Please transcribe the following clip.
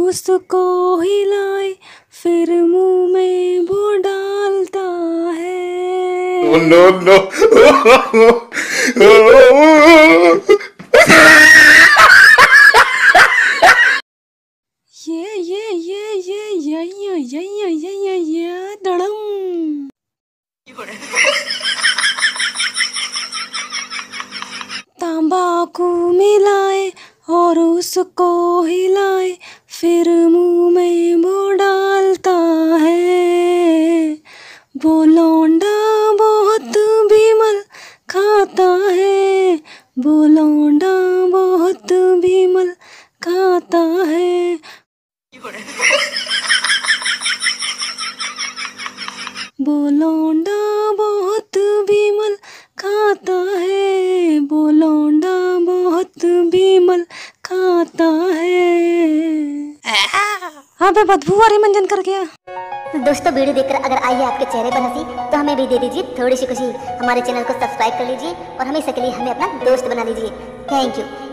उसको हिलाए फिर मुंह में वो डालता है। नो नो ये दड़म। तंबाकू मिलाए और उसको हिलाए फिर मुंह में वो डालता है। वो लौंडा बहुत विमल खाता है। वो लौंडा बहुत विमल खाता है। वो लौंडा बहुत विमल खाता है। वो लौंडा बहुत विमल खाता है। अबे बदबू वाली मंजन कर गया। दोस्तों वीडियो देखकर अगर आई है आपके चेहरे पर हंसी तो हमें भी दे दीजिए थोड़ी सी खुशी। हमारे चैनल को सब्सक्राइब कर लीजिए और हमेशा के लिए हमें अपना दोस्त बना लीजिए। Thank you.